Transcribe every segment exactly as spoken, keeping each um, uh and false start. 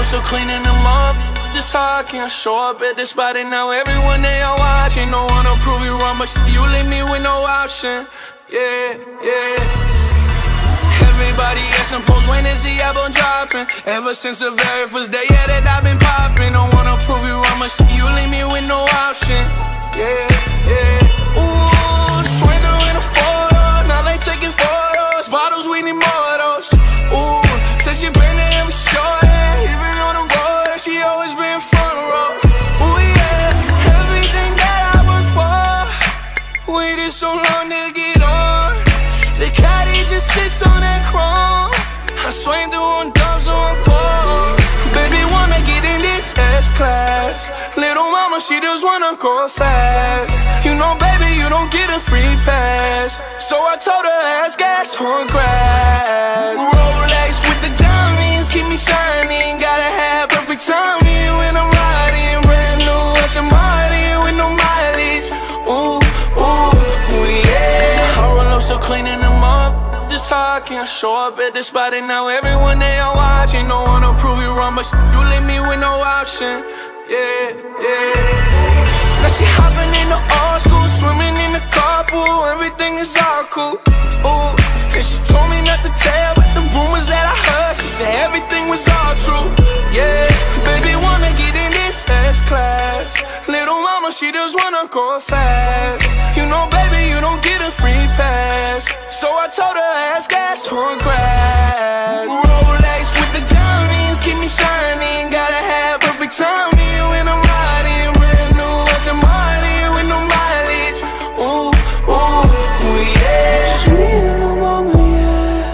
up, so cleaning them up. Just talking, I show up at the spot and now everyone they are watching. No one to prove you wrong, but you leave me with no option. Yeah, yeah. Everybody asking post, when is the album dropping? Ever since the very first day, yeah, that I've been popping. Don't wanna prove you wrong, but you leave me with no option. Yeah, yeah. Ooh, swing through in a photo, now they taking photos. Bottles, we need more of those. Ooh, said she been there every show, yeah. Even on the road, she always been front row. Ooh, yeah, everything that I worked for, waited so long to get on. The caddy just sits on that chrome. I swing through on dubs on four. Baby wanna get in this S-Class. Little mama, she just wanna go fast. You know, baby, you don't get a free pass. So I told her, ass gas on grass. Rolex with the diamonds, keep me shining. Gotta have perfect timing when I'm riding. Brand new Aston Martin with no mileage. Ooh, ooh, ooh, yeah. I roll up, so cleaning them up. Just talking, I show up at the spot and now everyone they are watching. No one to prove you wrong, but you leave me with no option. Yeah, yeah. Now she hopping in the old school, swimming in the carpool. Everything is all cool. Ooh, and she told me not to tell, but the rumors that I heard, she said everything was all true. Yeah, baby wanna get in this S-Class. Little mama, she just wanna go fast. You know, baby, you don't get a free pass. So I told her, ass gas on grass. Rolex with the diamonds, keep me shining. Gotta have perfect timing when I'm riding. Brand new Aston Martin with no mileage. Ooh, ooh, ooh, yeah. Just me and my mama, yeah.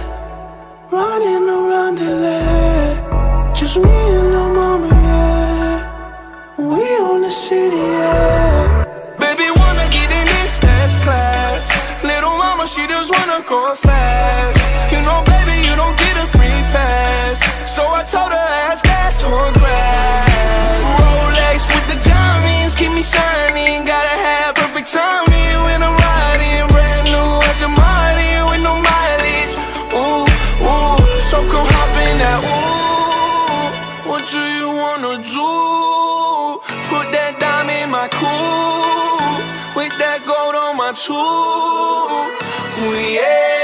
Riding around the lake. Just me and my mama, yeah. We on the city, yeah. Baby wanna get in this S-Class. Little mama, she just wanna go fast. You know, baby, you don't get a free pass. So I told her, ass gas on grass. Rolex with the diamonds, keep me shining. Gotta have perfect timing when I'm riding. Brand new Aston Martin with no mileage. Ooh, ooh, so come hop in that. Ooh, what do you wanna do? Put that dime in my coupe, with that gold on my tooth. Ooh, yeah.